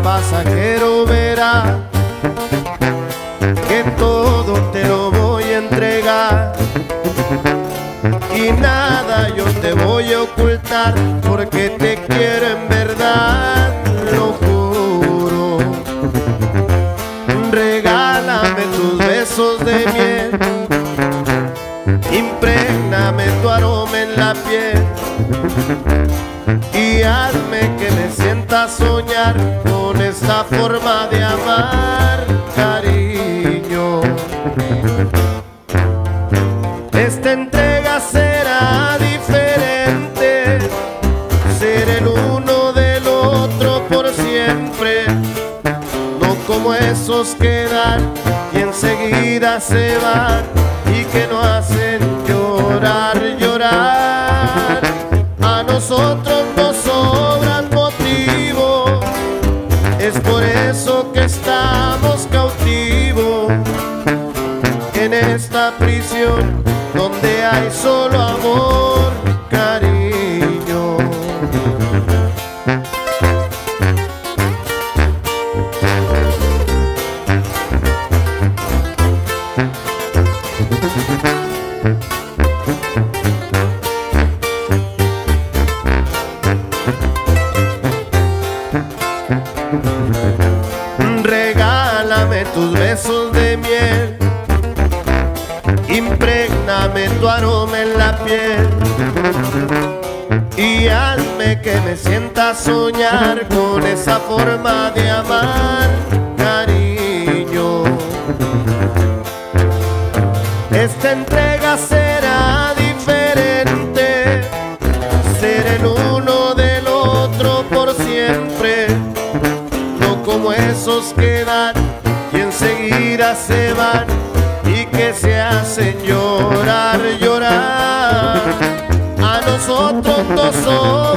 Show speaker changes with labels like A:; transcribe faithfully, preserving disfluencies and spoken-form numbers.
A: pasajero verá que todo te lo voy a entregar y nada yo te voy a ocultar, porque te quiero en verdad, lo juro. Regálame tus besos de miel, imprégname tu aroma en la piel y hazme que me sienta soñar con esta forma de amar, cariño. Esta entrega será diferente, ser el uno del otro por siempre, no como esos que dan y enseguida se van y que no hacen llorar, llorar. A nosotros nos sobran motivos, es por eso que estamos cautivos en esta prisión donde hay solo amor, cariño. Regálame tus besos de miel, imprégname tu aroma en la piel y hazme que me sienta soñar con esa forma de amar, cariño. Esta entrega será diferente, ser el uno del otro por siempre, no como esos que dan y enseguida se van y que se hacen llorar, llorar. A nosotros nos sobra